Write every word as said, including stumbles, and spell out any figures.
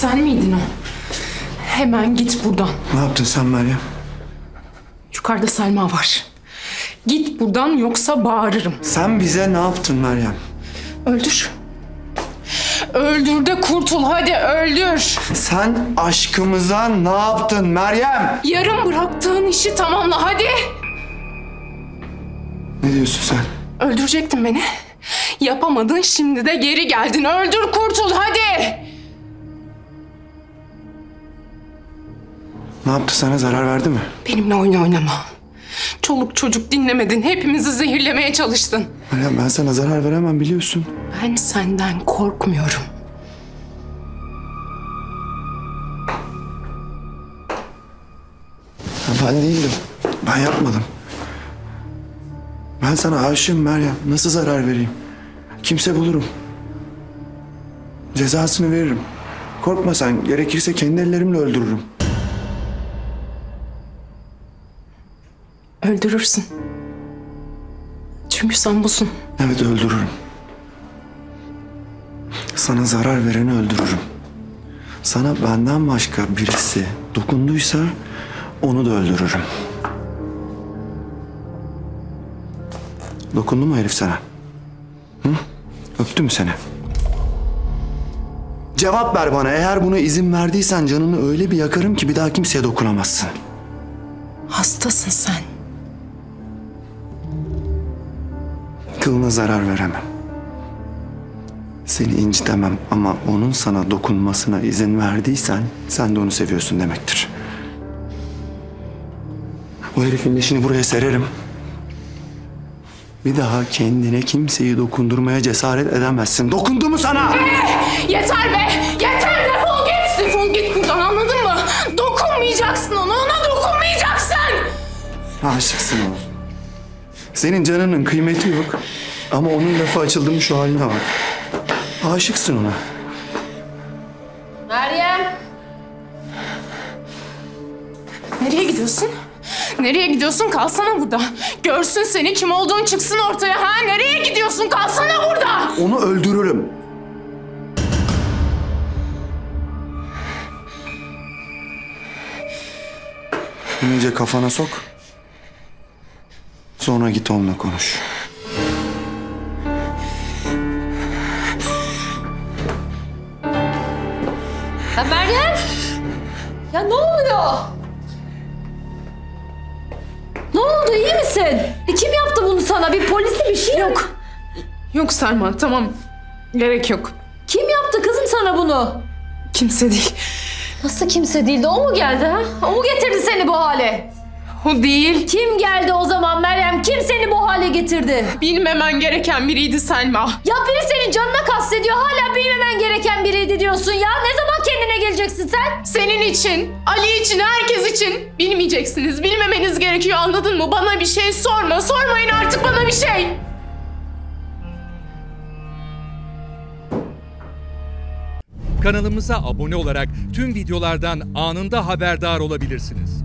Sen miydin o? Hemen git buradan. Ne yaptın sen Meryem? Yukarıda Selma var. Git buradan yoksa bağırırım. Sen bize ne yaptın Meryem? Öldür. Öldür de kurtul, hadi öldür. Sen aşkımıza ne yaptın Meryem? Yarım bıraktığın işi tamamla, hadi. Ne diyorsun sen? Öldürecektin beni. Yapamadın, şimdi de geri geldin. Öldür, kurtul, hadi. Ne yaptı, sana zarar verdi mi? Benimle oyun oynama. Çoluk çocuk dinlemedin, hepimizi zehirlemeye çalıştın. Meryem, ben sana zarar veremem biliyorsun. Ben senden korkmuyorum. Ya ben değildim. Ben yapmadım. Ben sana aşığım Meryem. Nasıl zarar vereyim? Kimse bulurum. Cezasını veririm. Korkma sen. Gerekirse kendi ellerimle öldürürüm. Öldürürsün. Çünkü sen busun. Evet, öldürürüm. Sana zarar vereni öldürürüm. Sana benden başka birisi dokunduysa onu da öldürürüm. Dokundu mu herif sana? Hı? Öptü mü seni? Cevap ver bana. Eğer buna izin verdiysen canını öyle bir yakarım ki bir daha kimseye dokunamazsın. Hastasın sen. Kılına zarar veremem. Seni incitemem ama onun sana dokunmasına izin verdiysen sen de onu seviyorsun demektir. O herifin leşini buraya sererim. Bir daha kendine kimseyi dokundurmaya cesaret edemezsin. Dokundu mu sana? Ee, yeter be! Yeter! Defol git! Defol git buradan, anladın mı? Dokunmayacaksın ona, ona dokunmayacaksın! Aşıksın ona. Senin canının kıymeti yok. Ama onun lafı açıldı mı şu haline bak. Aşıksın ona. Meryem! Nereye gidiyorsun? Nereye gidiyorsun? Kalsana burada. Görsün seni, kim olduğun çıksın ortaya, ha? Nereye gidiyorsun? Kalsana burada! Onu öldürürüm. İyice kafana sok. Sonra git onunla konuş. Ya Meryem! Ya ne oluyor? Ne oldu, iyi misin? E, kim yaptı bunu sana? Bir polisi, bir şey Yok. Yok Selma, tamam. Gerek yok. Kim yaptı kızım sana bunu? Kimse değil. Nasıl kimse değildi? O mu geldi ha? O mu getirdi seni bu hale? O değil. Kim geldi o zaman Meryem? Kim seni bu hale getirdi? Bilmemen gereken biriydi Selma. Ya biri senin canına kastediyor. Hala bilmemen gereken biriydi diyorsun ya. Ne zaman kendine geleceksin sen? Senin için, Ali için, herkes için. Bilmeyeceksiniz, bilmemeniz gerekiyor, anladın mı? Bana bir şey sorma, sormayın artık bana bir şey. Kanalımıza abone olarak tüm videolardan anında haberdar olabilirsiniz.